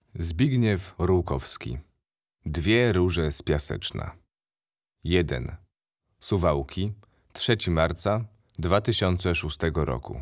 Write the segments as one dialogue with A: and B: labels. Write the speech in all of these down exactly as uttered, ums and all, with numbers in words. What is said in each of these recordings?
A: Zbigniew Rółkowski. Dwie róże z Piaseczna. jeden. Suwałki, trzeciego marca dwa tysiące szóstego roku.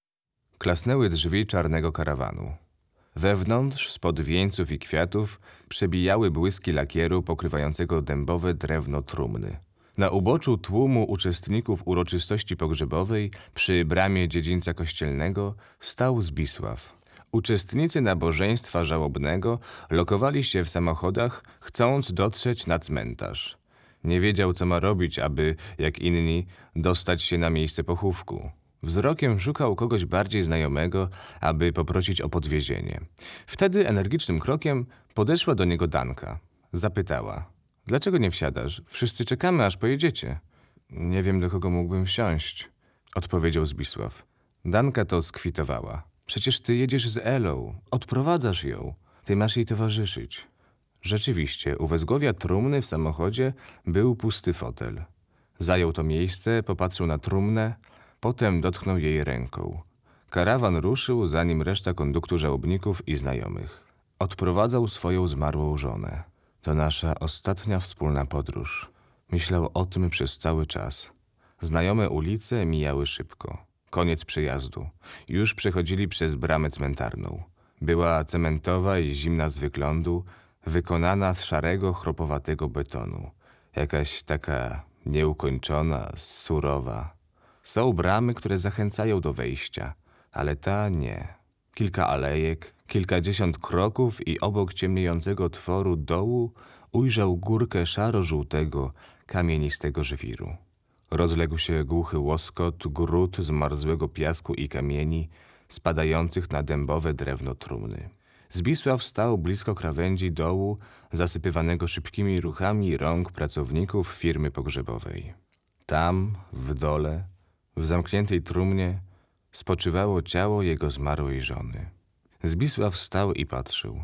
A: Klasnęły drzwi czarnego karawanu. Wewnątrz, spod wieńców i kwiatów, przebijały błyski lakieru pokrywającego dębowe drewno trumny. Na uboczu tłumu uczestników uroczystości pogrzebowej przy bramie dziedzińca kościelnego stał Zbisław. Uczestnicy nabożeństwa żałobnego lokowali się w samochodach, chcąc dotrzeć na cmentarz. Nie wiedział, co ma robić, aby, jak inni, dostać się na miejsce pochówku. Wzrokiem szukał kogoś bardziej znajomego, aby poprosić o podwiezienie. Wtedy energicznym krokiem podeszła do niego Danka. Zapytała: dlaczego nie wsiadasz? Wszyscy czekamy, aż pojedziecie. Nie wiem, do kogo mógłbym wsiąść, odpowiedział Zbisław. Danka to skwitowała. Przecież ty jedziesz z Elą, odprowadzasz ją, ty masz jej towarzyszyć. Rzeczywiście, u wezgłowia trumny w samochodzie był pusty fotel. Zajął to miejsce, popatrzył na trumnę, potem dotknął jej ręką. Karawan ruszył, zanim reszta konduktu żałobników i znajomych. Odprowadzał swoją zmarłą żonę. To nasza ostatnia wspólna podróż. Myślał o tym przez cały czas. Znajome ulice mijały szybko. Koniec przejazdu. Już przechodzili przez bramę cmentarną. Była cementowa i zimna z wyglądu, wykonana z szarego, chropowatego betonu. Jakaś taka nieukończona, surowa. Są bramy, które zachęcają do wejścia, ale ta nie. Kilka alejek, kilkadziesiąt kroków i obok ciemniejącego tworu dołu ujrzał górkę szaro-żółtego, kamienistego żwiru. Rozległ się głuchy łoskot grud zmarzłego piasku i kamieni spadających na dębowe drewno trumny. Zbisław stał blisko krawędzi dołu zasypywanego szybkimi ruchami rąk pracowników firmy pogrzebowej. Tam, w dole, w zamkniętej trumnie, spoczywało ciało jego zmarłej żony. Zbisław stał i patrzył.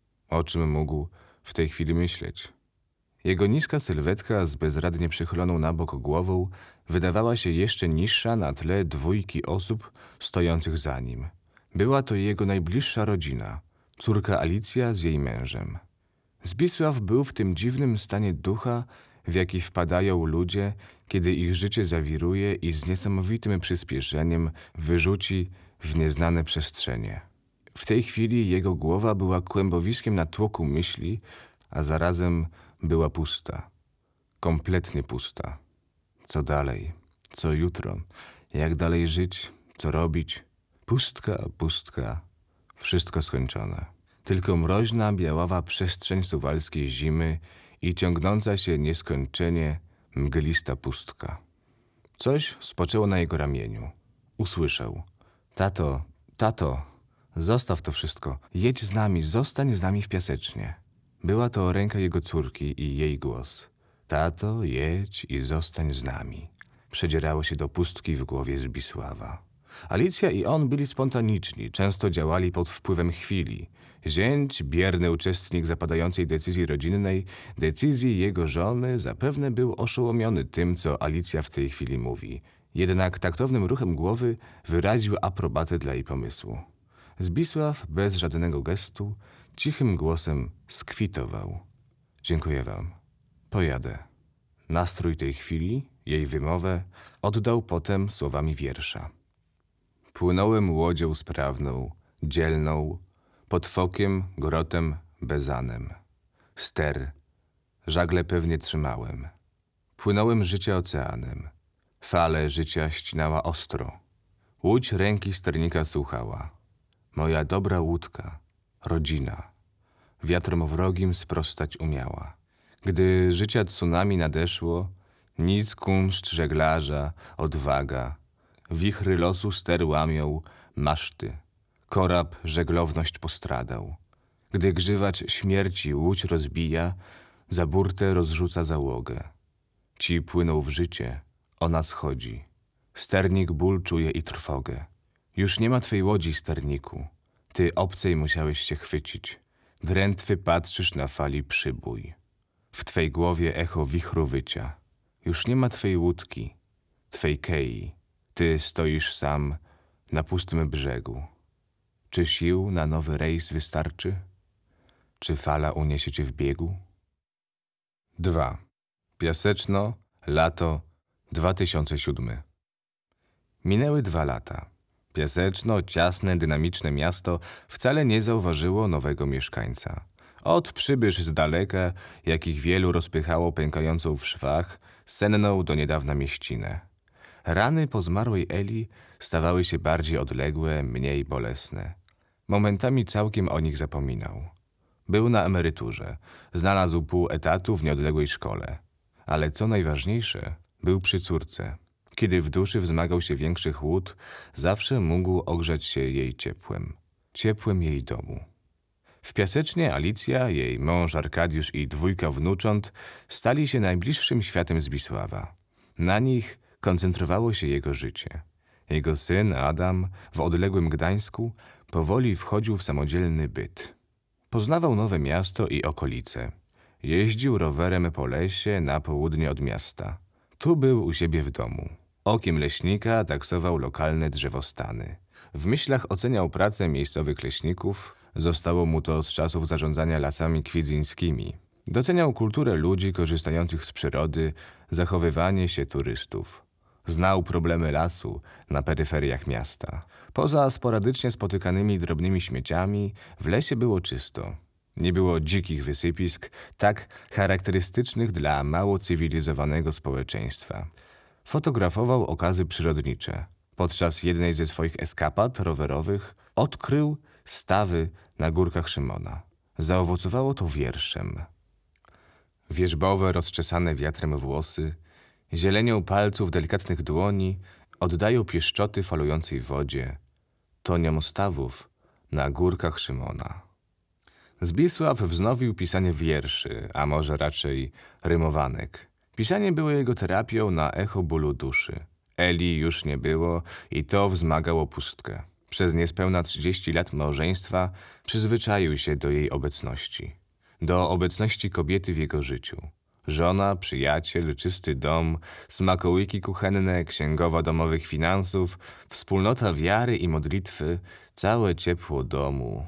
A: O czym mógł w tej chwili myśleć? Jego niska sylwetka z bezradnie przychyloną na bok głową wydawała się jeszcze niższa na tle dwójki osób stojących za nim. Była to jego najbliższa rodzina, córka Alicja z jej mężem. Zbisław był w tym dziwnym stanie ducha, w jaki wpadają ludzie, kiedy ich życie zawiruje i z niesamowitym przyspieszeniem wyrzuci w nieznane przestrzenie. W tej chwili jego głowa była kłębowiskiem natłoku myśli, a zarazem była pusta. Kompletnie pusta. Co dalej? Co jutro? Jak dalej żyć? Co robić? Pustka, pustka. Wszystko skończone. Tylko mroźna, biaława przestrzeń suwalskiej zimy i ciągnąca się nieskończenie mglista pustka. Coś spoczęło na jego ramieniu. Usłyszał: tato, tato, zostaw to wszystko. Jedź z nami, zostań z nami w Piasecznie. Była to ręka jego córki i jej głos. Tato, jedź i zostań z nami. Przedzierało się do pustki w głowie Zbisława. Alicja i on byli spontaniczni, często działali pod wpływem chwili. Zięć, bierny uczestnik zapadającej decyzji rodzinnej, decyzji jego żony, zapewne był oszołomiony tym, co Alicja w tej chwili mówi. Jednak taktownym ruchem głowy wyraził aprobatę dla jej pomysłu. Zbisław bez żadnego gestu cichym głosem skwitował: dziękuję wam. Pojadę. Nastrój tej chwili, jej wymowę, oddał potem słowami wiersza. Płynąłem łodzią sprawną, dzielną, pod fokiem, grotem, bezanem. Ster, żagle pewnie trzymałem. Płynąłem życia oceanem. Fale życia ścinała ostro. Łódź ręki sternika słuchała. Moja dobra łódka, rodzina, wiatrom wrogim sprostać umiała. Gdy życia tsunami nadeszło, nic kunszt żeglarza, odwaga, wichry losu ster łamią, maszty, korab żeglowność postradał. Gdy grzywacz śmierci łódź rozbija, za burtę rozrzuca załogę. Ci płyną w życie, ona schodzi. Sternik ból czuje i trwogę. Już nie ma twej łodzi, sterniku. Ty obcej musiałeś się chwycić. Drętwy patrzysz na fali przybój. W twej głowie echo wichru wycia. Już nie ma twej łódki, twej kei. Ty stoisz sam na pustym brzegu. Czy sił na nowy rejs wystarczy? Czy fala uniesie cię w biegu? dwa. Piaseczno, lato, dwa tysiące siódmy. Minęły dwa lata. Piaseczno, ciasne, dynamiczne miasto wcale nie zauważyło nowego mieszkańca. Od przybysz z daleka, jakich wielu rozpychało pękającą w szwach, senną do niedawna mieścinę. Rany po zmarłej Eli stawały się bardziej odległe, mniej bolesne. Momentami całkiem o nich zapominał. Był na emeryturze, znalazł pół etatu w nieodległej szkole. Ale co najważniejsze, był przy córce. Kiedy w duszy wzmagał się większy chłód, zawsze mógł ogrzać się jej ciepłem. Ciepłem jej domu. W Piasecznie Alicja, jej mąż Arkadiusz i dwójka wnucząt stali się najbliższym światem Zbisława. Na nich koncentrowało się jego życie. Jego syn Adam w odległym Gdańsku powoli wchodził w samodzielny byt. Poznawał nowe miasto i okolice. Jeździł rowerem po lesie na południe od miasta. Tu był u siebie w domu. Okiem leśnika taksował lokalne drzewostany. W myślach oceniał pracę miejscowych leśników. Zostało mu to z czasów zarządzania lasami kwidzyńskimi. Doceniał kulturę ludzi korzystających z przyrody, zachowywanie się turystów. Znał problemy lasu na peryferiach miasta. Poza sporadycznie spotykanymi drobnymi śmieciami w lesie było czysto. Nie było dzikich wysypisk, tak charakterystycznych dla mało cywilizowanego społeczeństwa. Fotografował okazy przyrodnicze. Podczas jednej ze swoich eskapad rowerowych odkrył stawy na górkach Szymona. Zaowocowało to wierszem. Wierzbowe, rozczesane wiatrem włosy, zielenią palców delikatnych dłoni oddają pieszczoty falującej wodzie, tonią stawów na górkach Szymona. Zbisław wznowił pisanie wierszy, a może raczej rymowanek. Pisanie było jego terapią na echo bólu duszy. Eli już nie było i to wzmagało pustkę. Przez niespełna trzydzieści lat małżeństwa przyzwyczaił się do jej obecności. Do obecności kobiety w jego życiu. Żona, przyjaciel, czysty dom, smakołyki kuchenne, księgowa domowych finansów, wspólnota wiary i modlitwy, całe ciepło domu.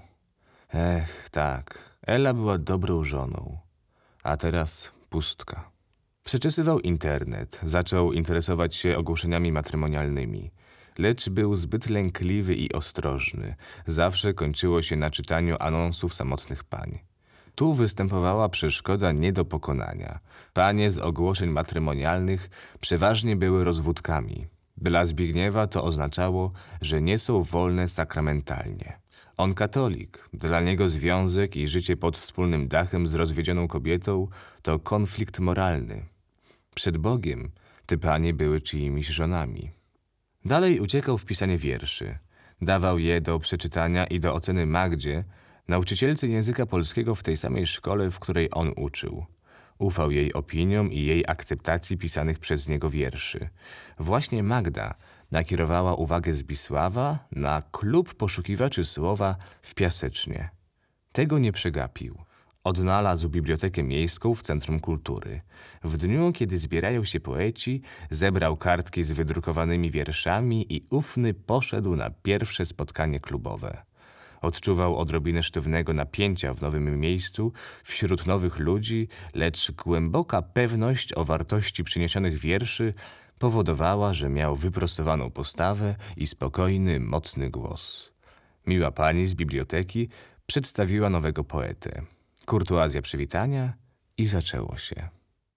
A: Ech, tak, Ela była dobrą żoną, a teraz pustka. Przeczesywał internet, zaczął interesować się ogłoszeniami matrymonialnymi. Lecz był zbyt lękliwy i ostrożny. Zawsze kończyło się na czytaniu anonsów samotnych pań. Tu występowała przeszkoda nie do pokonania. Panie z ogłoszeń matrymonialnych przeważnie były rozwódkami. Dla Zbigniewa to oznaczało, że nie są wolne sakramentalnie. On katolik. Dla niego związek i życie pod wspólnym dachem z rozwiedzioną kobietą to konflikt moralny. Przed Bogiem te panie były czyimiś żonami. Dalej uciekał w pisanie wierszy. Dawał je do przeczytania i do oceny Magdzie, nauczycielce języka polskiego w tej samej szkole, w której on uczył. Ufał jej opiniom i jej akceptacji pisanych przez niego wierszy. Właśnie Magda nakierowała uwagę Zbisława na klub poszukiwaczy słowa w Piasecznie. Tego nie przegapił. Odnalazł bibliotekę miejską w Centrum Kultury. W dniu, kiedy zbierają się poeci, zebrał kartki z wydrukowanymi wierszami i ufny poszedł na pierwsze spotkanie klubowe. Odczuwał odrobinę sztywnego napięcia w nowym miejscu, wśród nowych ludzi, lecz głęboka pewność o wartości przyniesionych wierszy powodowała, że miał wyprostowaną postawę i spokojny, mocny głos. Miła pani z biblioteki przedstawiła nowego poetę. Kurtuazja przywitania i zaczęło się.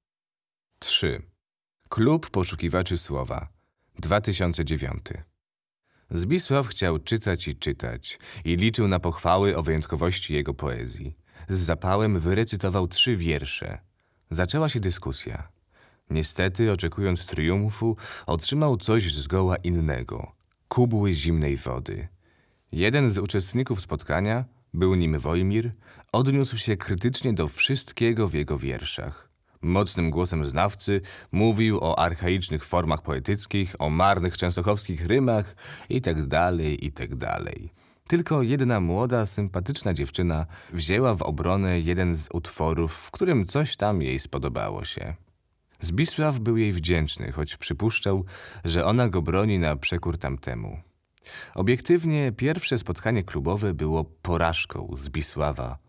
A: trzy. Klub poszukiwaczy słowa. dwa tysiące dziewiąty. Zbisław chciał czytać i czytać i liczył na pochwały o wyjątkowości jego poezji. Z zapałem wyrecytował trzy wiersze. Zaczęła się dyskusja. Niestety, oczekując triumfu, otrzymał coś zgoła innego. Kubły zimnej wody. Jeden z uczestników spotkania, był nim Wojmir, odniósł się krytycznie do wszystkiego w jego wierszach. Mocnym głosem znawcy mówił o archaicznych formach poetyckich, o marnych częstochowskich rymach itd., itd. Tylko jedna młoda, sympatyczna dziewczyna wzięła w obronę jeden z utworów, w którym coś tam jej spodobało się. Zbisław był jej wdzięczny, choć przypuszczał, że ona go broni na przekór tamtemu. Obiektywnie pierwsze spotkanie klubowe było porażką Zbisława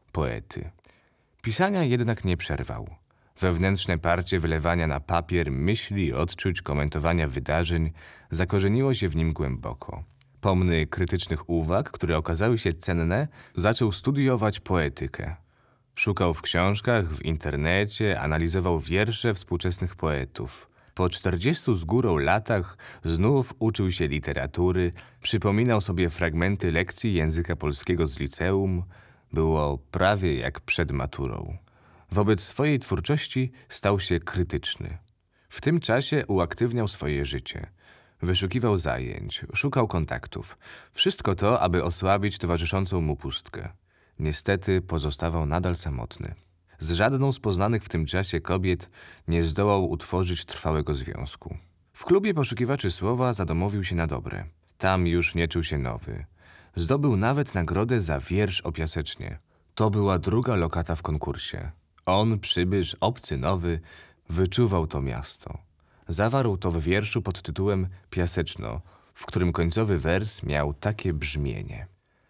A: poety. Pisania jednak nie przerwał. Wewnętrzne parcie wylewania na papier myśli, odczuć, komentowania wydarzeń zakorzeniło się w nim głęboko. Pomny krytycznych uwag, które okazały się cenne, zaczął studiować poetykę. Szukał w książkach, w internecie, analizował wiersze współczesnych poetów. Po czterdziestu z górą latach znów uczył się literatury, przypominał sobie fragmenty lekcji języka polskiego z liceum. Było prawie jak przed maturą. Wobec swojej twórczości stał się krytyczny. W tym czasie uaktywniał swoje życie. Wyszukiwał zajęć, szukał kontaktów. Wszystko to, aby osłabić towarzyszącą mu pustkę. Niestety pozostawał nadal samotny. Z żadną z poznanych w tym czasie kobiet nie zdołał utworzyć trwałego związku. W klubie poszukiwaczy słowa zadomowił się na dobre. Tam już nie czuł się nowy. Zdobył nawet nagrodę za wiersz o Piasecznie. To była druga lokata w konkursie. On, przybysz, obcy, nowy, wyczuwał to miasto. Zawarł to w wierszu pod tytułem Piaseczno, w którym końcowy wers miał takie brzmienie.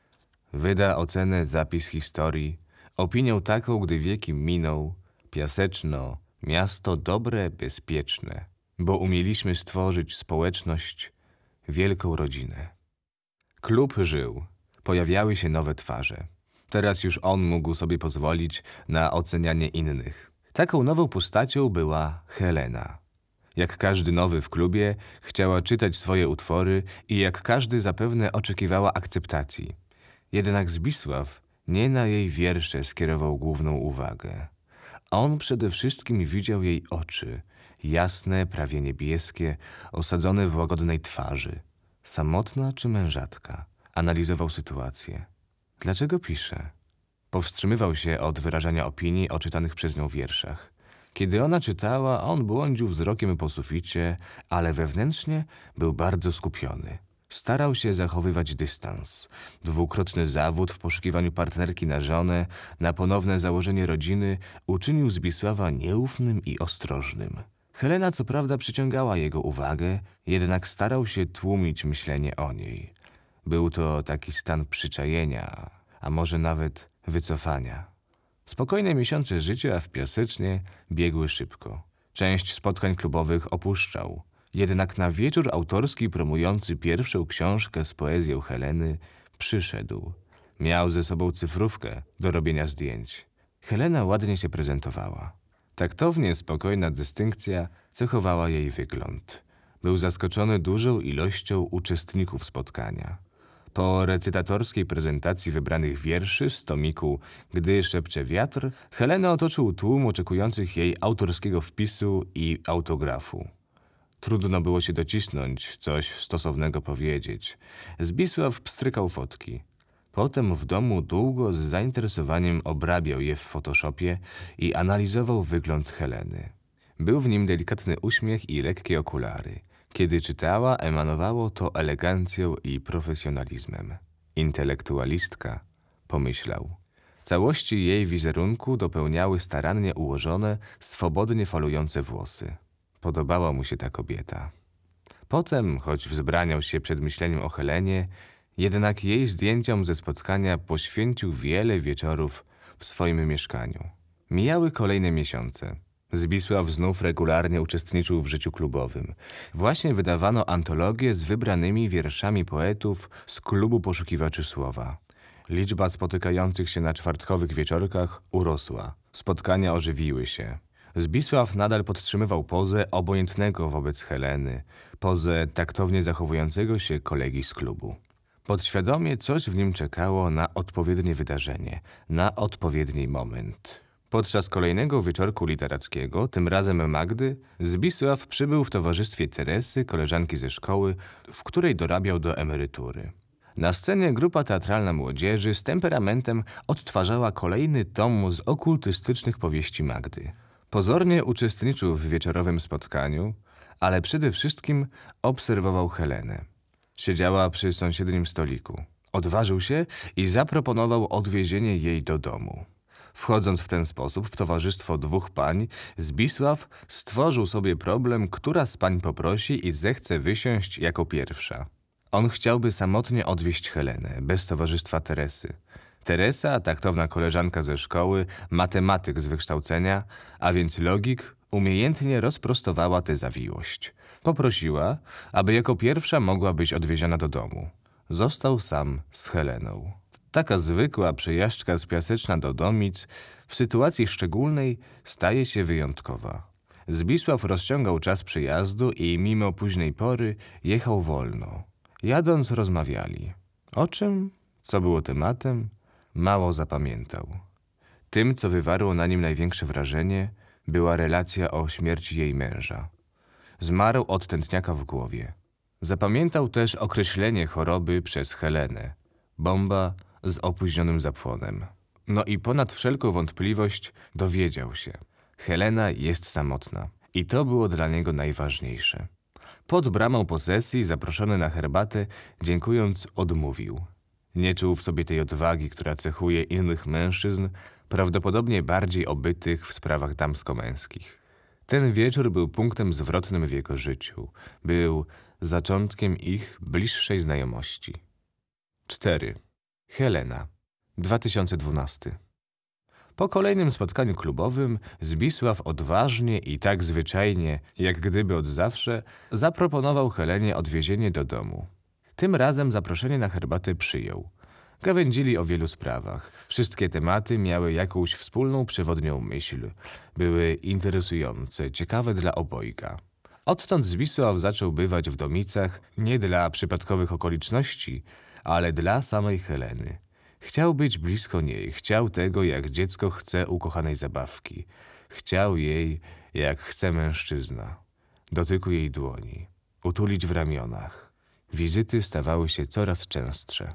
A: Wyda ocenę zapis historii, opinią taką, gdy wieki minął, Piaseczno, miasto dobre, bezpieczne, bo umieliśmy stworzyć społeczność, wielką rodzinę. Klub żył, pojawiały się nowe twarze. Teraz już on mógł sobie pozwolić na ocenianie innych. Taką nową postacią była Helena. Jak każdy nowy w klubie, chciała czytać swoje utwory i jak każdy zapewne oczekiwała akceptacji. Jednak Zbisław nie na jej wiersze skierował główną uwagę. On przede wszystkim widział jej oczy, jasne, prawie niebieskie, osadzone w łagodnej twarzy. Samotna czy mężatka? Analizował sytuację. Dlaczego pisze? Powstrzymywał się od wyrażania opinii o czytanych przez nią wierszach. Kiedy ona czytała, on błądził wzrokiem po suficie, ale wewnętrznie był bardzo skupiony. Starał się zachowywać dystans. Dwukrotny zawód w poszukiwaniu partnerki na żonę, na ponowne założenie rodziny uczynił Zbisława nieufnym i ostrożnym. Helena co prawda przyciągała jego uwagę, jednak starał się tłumić myślenie o niej. Był to taki stan przyczajenia, a może nawet wycofania. Spokojne miesiące życia w Piasecznie biegły szybko. Część spotkań klubowych opuszczał. Jednak na wieczór autorski promujący pierwszą książkę z poezją Heleny przyszedł. Miał ze sobą cyfrówkę do robienia zdjęć. Helena ładnie się prezentowała. Taktownie spokojna dystynkcja cechowała jej wygląd. Był zaskoczony dużą ilością uczestników spotkania. Po recytatorskiej prezentacji wybranych wierszy z tomiku Gdy szepcze wiatr, Helena otoczył tłum oczekujących jej autorskiego wpisu i autografu. Trudno było się docisnąć, coś stosownego powiedzieć. Zbisław pstrykał fotki. Potem w domu długo z zainteresowaniem obrabiał je w Photoshopie i analizował wygląd Heleny. Był w nim delikatny uśmiech i lekkie okulary. Kiedy czytała, emanowało to elegancją i profesjonalizmem. Intelektualistka, pomyślał. Całości jej wizerunku dopełniały starannie ułożone, swobodnie falujące włosy. Podobała mu się ta kobieta. Potem, choć wzbraniał się przed myśleniem o Helenie, jednak jej zdjęciom ze spotkania poświęcił wiele wieczorów w swoim mieszkaniu. Mijały kolejne miesiące. Zbisław znów regularnie uczestniczył w życiu klubowym. Właśnie wydawano antologię z wybranymi wierszami poetów z klubu poszukiwaczy słowa. Liczba spotykających się na czwartkowych wieczorkach urosła. Spotkania ożywiły się. Zbisław nadal podtrzymywał pozę obojętnego wobec Heleny, pozę taktownie zachowującego się kolegi z klubu. Podświadomie coś w nim czekało na odpowiednie wydarzenie, na odpowiedni moment. Podczas kolejnego wieczorku literackiego, tym razem Magdy, Zbisław przybył w towarzystwie Teresy, koleżanki ze szkoły, w której dorabiał do emerytury. Na scenie grupa teatralna młodzieży z temperamentem odtwarzała kolejny tom z okultystycznych powieści Magdy. Pozornie uczestniczył w wieczorowym spotkaniu, ale przede wszystkim obserwował Helenę. Siedziała przy sąsiednim stoliku. Odważył się i zaproponował odwiezienie jej do domu. Wchodząc w ten sposób w towarzystwo dwóch pań, Zbisław stworzył sobie problem, która z pań poprosi i zechce wysiąść jako pierwsza. On chciałby samotnie odwieźć Helenę, bez towarzystwa Teresy. Teresa, taktowna koleżanka ze szkoły, matematyk z wykształcenia, a więc logik, umiejętnie rozprostowała tę zawiłość. Poprosiła, aby jako pierwsza mogła być odwieziona do domu. Został sam z Heleną. Taka zwykła przejażdżka z Piaseczna do Domic w sytuacji szczególnej staje się wyjątkowa. Zbisław rozciągał czas przyjazdu i mimo późnej pory jechał wolno. Jadąc rozmawiali. O czym? Co było tematem? Mało zapamiętał. Tym, co wywarło na nim największe wrażenie, była relacja o śmierci jej męża. Zmarł od tętniaka w głowie. Zapamiętał też określenie choroby przez Helenę. Bomba z opóźnionym zapłonem. No i ponad wszelką wątpliwość dowiedział się. Helena jest samotna. I to było dla niego najważniejsze. Pod bramą posesji, zaproszony na herbatę, dziękując, odmówił. Nie czuł w sobie tej odwagi, która cechuje innych mężczyzn, prawdopodobnie bardziej obytych w sprawach damsko-męskich. Ten wieczór był punktem zwrotnym w jego życiu. Był zaczątkiem ich bliższej znajomości. cztery. Helena. dwa tysiące dwunasty. Po kolejnym spotkaniu klubowym Zbisław odważnie i tak zwyczajnie, jak gdyby od zawsze, zaproponował Helenie odwiezienie do domu. Tym razem zaproszenie na herbatę przyjął. Gawędzili o wielu sprawach. Wszystkie tematy miały jakąś wspólną przewodnią myśl. Były interesujące, ciekawe dla obojga. Odtąd Zbisław zaczął bywać w Domicach nie dla przypadkowych okoliczności, ale dla samej Heleny. Chciał być blisko niej, chciał tego, jak dziecko chce ukochanej zabawki. Chciał jej, jak chce mężczyzna. Dotyku jej dłoni, utulić w ramionach. Wizyty stawały się coraz częstsze.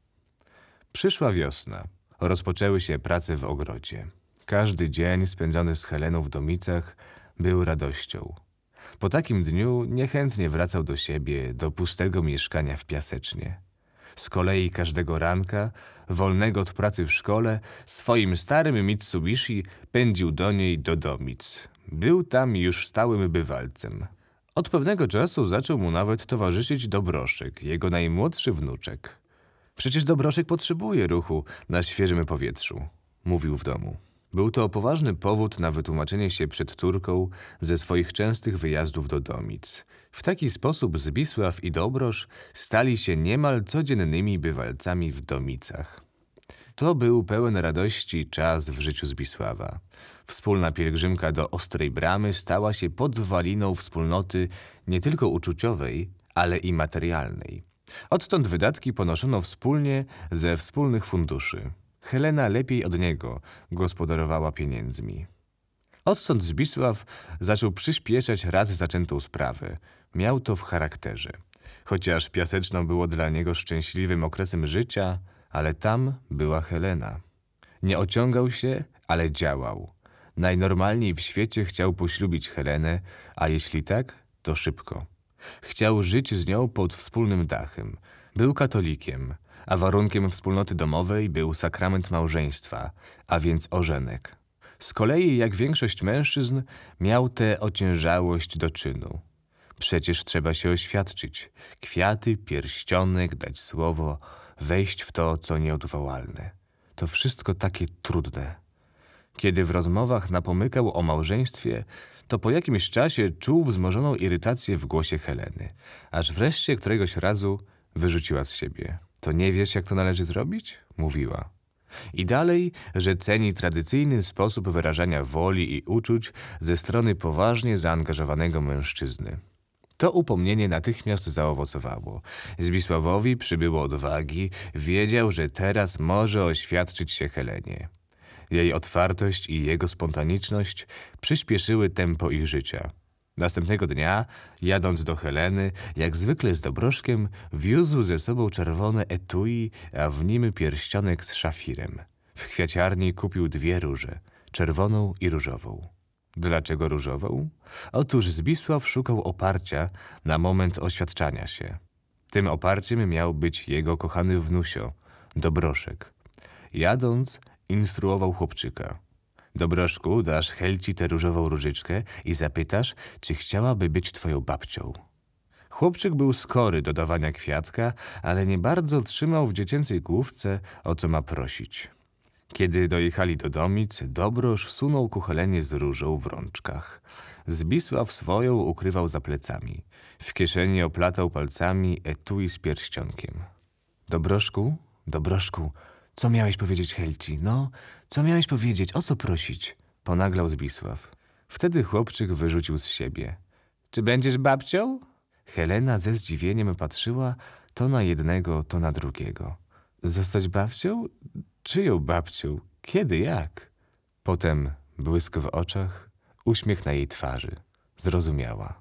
A: Przyszła wiosna. Rozpoczęły się prace w ogrodzie. Każdy dzień spędzony z Heleną w Domicach był radością. Po takim dniu niechętnie wracał do siebie, do pustego mieszkania w Piasecznie. Z kolei każdego ranka, wolnego od pracy w szkole, swoim starym Mitsubishi pędził do niej do Domic. Był tam już stałym bywalcem. Od pewnego czasu zaczął mu nawet towarzyszyć Dobroszek, jego najmłodszy wnuczek. Przecież Dobroszek potrzebuje ruchu na świeżym powietrzu, mówił w domu. Był to poważny powód na wytłumaczenie się przed córką ze swoich częstych wyjazdów do Domic. W taki sposób Zbisław i Dobrosz stali się niemal codziennymi bywalcami w Domicach. To był pełen radości czas w życiu Zbisława. Wspólna pielgrzymka do Ostrej Bramy stała się podwaliną wspólnoty nie tylko uczuciowej, ale i materialnej. Odtąd wydatki ponoszono wspólnie ze wspólnych funduszy. Helena lepiej od niego gospodarowała pieniędzmi. Odtąd Zbisław zaczął przyspieszać raz zaczętą sprawę. Miał to w charakterze. Chociaż Piaseczno było dla niego szczęśliwym okresem życia, ale tam była Helena. Nie ociągał się, ale działał. Najnormalniej w świecie chciał poślubić Helenę, a jeśli tak, to szybko. Chciał żyć z nią pod wspólnym dachem. Był katolikiem, a warunkiem wspólnoty domowej był sakrament małżeństwa, a więc ożenek. Z kolei, jak większość mężczyzn, miał tę ociężałość do czynu. Przecież trzeba się oświadczyć. Kwiaty, pierścionek, dać słowo, wejść w to, co nieodwołalne. To wszystko takie trudne. Kiedy w rozmowach napomykał o małżeństwie, to po jakimś czasie czuł wzmożoną irytację w głosie Heleny, aż wreszcie któregoś razu wyrzuciła z siebie. To nie wiesz, jak to należy zrobić? Mówiła. I dalej, że ceni tradycyjny sposób wyrażania woli i uczuć ze strony poważnie zaangażowanego mężczyzny. To upomnienie natychmiast zaowocowało. Zbisławowi przybyło odwagi, wiedział, że teraz może oświadczyć się Helenie. Jej otwartość i jego spontaniczność przyspieszyły tempo ich życia. Następnego dnia, jadąc do Heleny, jak zwykle z Dobroszkiem, wiózł ze sobą czerwone etui, a w nim pierścionek z szafirem. W kwiaciarni kupił dwie róże, czerwoną i różową. Dlaczego różową? Otóż Zbisław szukał oparcia na moment oświadczania się. Tym oparciem miał być jego kochany wnusio, Dobroszek. Jadąc, instruował chłopczyka. Dobroszku, dasz Helci tę różową różyczkę i zapytasz, czy chciałaby być twoją babcią. Chłopczyk był skory do dawania kwiatka, ale nie bardzo trzymał w dziecięcej główce, o co ma prosić. Kiedy dojechali do domic, Dobrosz sunął ku Helenie z różą w rączkach. Zbisław swoją ukrywał za plecami. W kieszeni oplatał palcami etui z pierścionkiem. Dobroszku, Dobroszku, co miałeś powiedzieć Helci? No, co miałeś powiedzieć? O co prosić? Ponaglał Zbisław. Wtedy chłopczyk wyrzucił z siebie. Czy będziesz babcią? Helena ze zdziwieniem patrzyła to na jednego, to na drugiego. Zostać babcią? Czyją babcią? Kiedy, jak? Potem błysk w oczach, uśmiech na jej twarzy. Zrozumiała.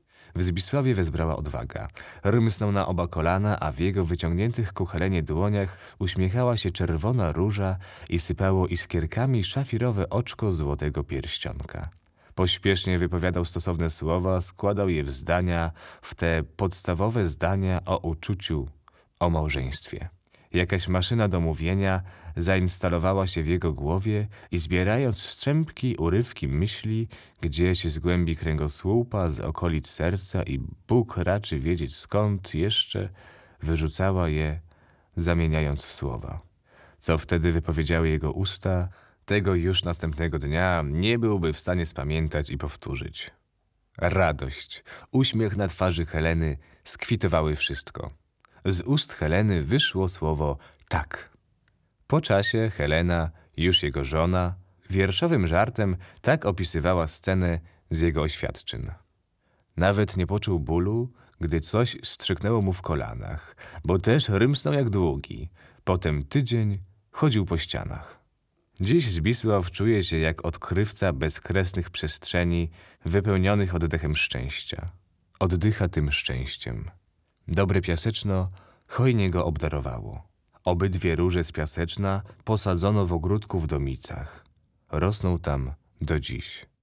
A: W Zbisławie wezbrała odwaga. Rymsnął na oba kolana, a w jego wyciągniętych ku Helenie dłoniach uśmiechała się czerwona róża i sypało iskierkami szafirowe oczko złotego pierścionka. Pośpiesznie wypowiadał stosowne słowa, składał je w zdania, w te podstawowe zdania o uczuciu, o małżeństwie. Jakaś maszyna do mówienia zainstalowała się w jego głowie i zbierając strzępki, urywki myśli, gdzieś z głębi kręgosłupa, z okolic serca i Bóg raczy wiedzieć skąd jeszcze, wyrzucała je, zamieniając w słowa. Co wtedy wypowiedziały jego usta, tego już następnego dnia nie byłby w stanie spamiętać i powtórzyć. Radość, uśmiech na twarzy Heleny skwitowały wszystko. Z ust Heleny wyszło słowo tak. Po czasie Helena, już jego żona, wierszowym żartem tak opisywała scenę z jego oświadczyn. Nawet nie poczuł bólu, gdy coś strzyknęło mu w kolanach, bo też rymsnął jak długi. Potem tydzień chodził po ścianach. Dziś Zbisław czuje się jak odkrywca bezkresnych przestrzeni wypełnionych oddechem szczęścia. Oddycha tym szczęściem. Dobre Piaseczno hojnie go obdarowało. Obydwie róże z Piaseczna posadzono w ogródku w Domicach. Rosną tam do dziś.